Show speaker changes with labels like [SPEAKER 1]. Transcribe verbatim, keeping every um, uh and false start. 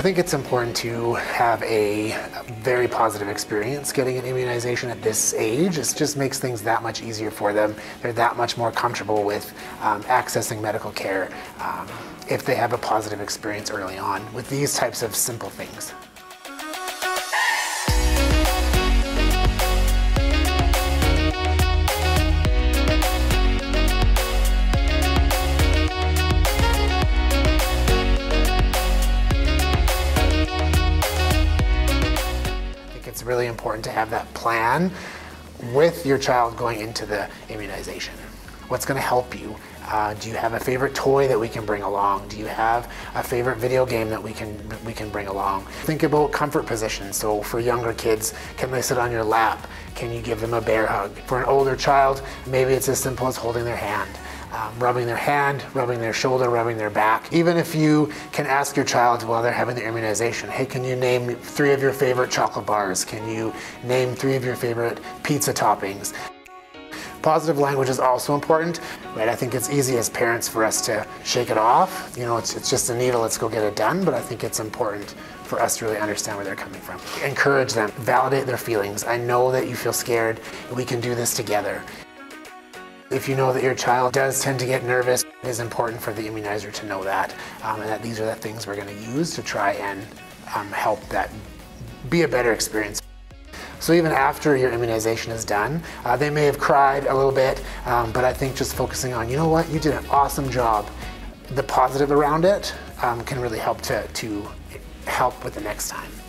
[SPEAKER 1] think it's important to have a very positive experience getting an immunization at this age. It just makes things that much easier for them. They're that much more comfortable with um, accessing medical care um, if they have a positive experience early on with these types of simple things. It's really important to have that plan with your child going into the immunization. What's going to help you? Uh, do you have a favorite toy that we can bring along? Do you have a favorite video game that we can we can bring along? Think about comfort positions. So for younger kids, can they sit on your lap? Can you give them a bear hug? For an older child, maybe it's as simple as holding their hand. Um, rubbing their hand, rubbing their shoulder, rubbing their back. Even if you can ask your child while they're having the immunization, hey, can you name three of your favorite chocolate bars? Can you name three of your favorite pizza toppings? Positive language is also important, right? I think it's easy as parents for us to shake it off. You know, it's, it's just a needle, let's go get it done, but I think it's important for us to really understand where they're coming from. Encourage them, validate their feelings. I know that you feel scared, we can do this together. If you know that your child does tend to get nervous, it is important for the immunizer to know that, um, and that these are the things we're going to use to try and um, help that be a better experience. So even after your immunization is done, uh, they may have cried a little bit, um, but I think just focusing on, you know what, you did an awesome job. The positive around it um, can really help to, to help with the next time.